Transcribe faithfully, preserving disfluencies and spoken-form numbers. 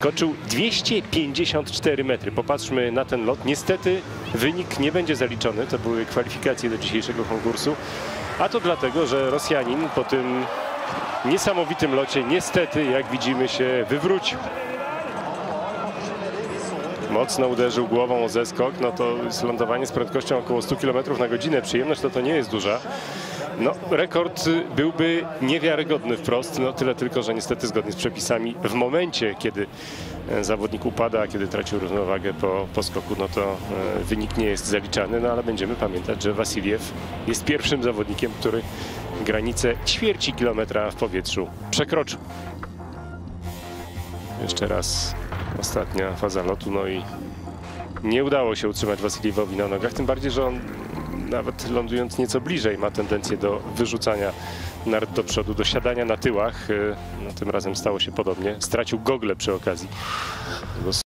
Skoczył dwieście pięćdziesiąt cztery metry. Popatrzmy na ten lot. Niestety wynik nie będzie zaliczony. To były kwalifikacje do dzisiejszego konkursu. A to dlatego, że Rosjanin po tym niesamowitym locie niestety, jak widzimy, się wywrócił. Mocno uderzył głową o zeskok. No to jest lądowanie z prędkością około stu kilometrów na godzinę. Przyjemność to to nie jest duża. No, rekord byłby niewiarygodny wprost, no tyle tylko, że niestety zgodnie z przepisami w momencie, kiedy zawodnik upada, kiedy traci równowagę po, po skoku, no to e, wynik nie jest zaliczany, no ale będziemy pamiętać, że Wasiliew jest pierwszym zawodnikiem, który granicę ćwierci kilometra w powietrzu przekroczył. Jeszcze raz ostatnia faza lotu, no i nie udało się utrzymać Wasiliewowi na nogach, tym bardziej, że on nawet lądując nieco bliżej ma tendencję do wyrzucania nart do przodu, do siadania na tyłach. No, tym razem stało się podobnie. Stracił gogle przy okazji.